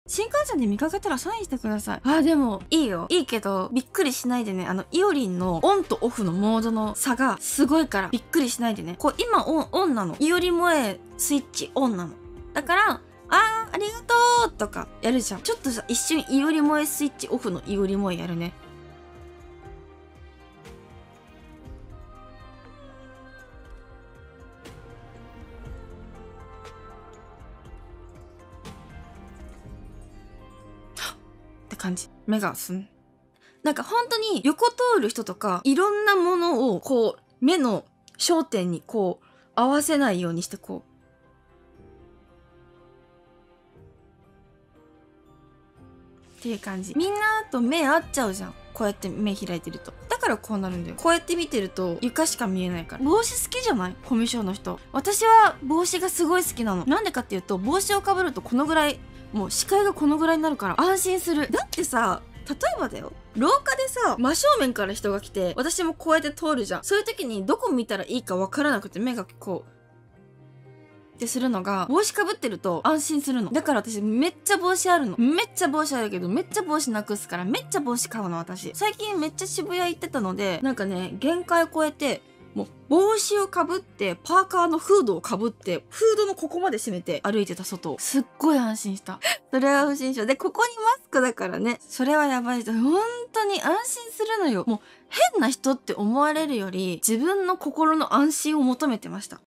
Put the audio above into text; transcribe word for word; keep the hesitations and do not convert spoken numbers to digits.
新幹線で見かけたらサインしてください。あ、でも、いいよ。いいけど、びっくりしないでね。あの、イオリンのオンとオフのモードの差がすごいから、びっくりしないでね。こう、今オン、オンなの。イオリ萌えスイッチオンなの。だから、あー、ありがとうとか、やるじゃん。ちょっとさ、一瞬イオリ萌えスイッチオフのイオリ萌えやるね。って感じ。目がすん。なんか本当に横通る人とか、いろんなものをこう、目の焦点にこう、合わせないようにしてこう。っていう感じ。みんなと目合っちゃうじゃん。こうやって目開いてると。だからこうなるんだよ。こうやって見てると床しか見えないから。帽子好きじゃない？コミュ障の人。私は帽子がすごい好きなの。なんでかっていうと、帽子をかぶるとこのぐらい、もう視界がこのぐらいになるから安心する。だってさ、例えばだよ。廊下でさ、真正面から人が来て、私もこうやって通るじゃん。そういう時にどこ見たらいいかわからなくて目がこう、ってするのが、帽子かぶってると安心するの。だから私めっちゃ帽子あるの。めっちゃ帽子あるけど、めっちゃ帽子なくすから、めっちゃ帽子買うの私。最近めっちゃ渋谷行ってたので、なんかね、限界を超えて、もう帽子をかぶって、パーカーのフードをかぶって、フードのここまで閉めて歩いてた外を。すっごい安心した。それは不審者。で、ここにマスクだからね。それはやばい人。本当に安心するのよ。もう変な人って思われるより、自分の心の安心を求めてました。